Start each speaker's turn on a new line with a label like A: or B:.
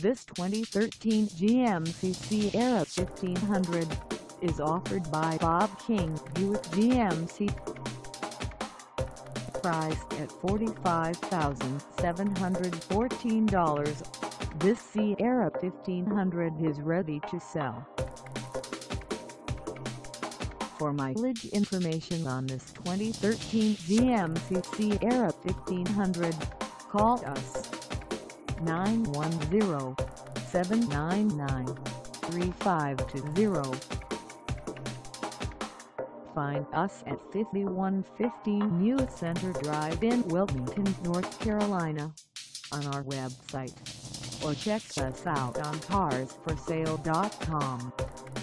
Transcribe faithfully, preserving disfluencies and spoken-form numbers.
A: This twenty thirteen G M C Sierra fifteen hundred is offered by Bob King Buick G M C. Priced at forty-five thousand seven hundred fourteen dollars, this Sierra fifteen hundred is ready to sell. For mileage information on this twenty thirteen G M C Sierra fifteen hundred, call us nine one zero, seven nine nine, three five two zero. Find us at fifty-one fifteen New Center Drive in Wilmington, North Carolina, on our website, or check us out on cars for sale dot com.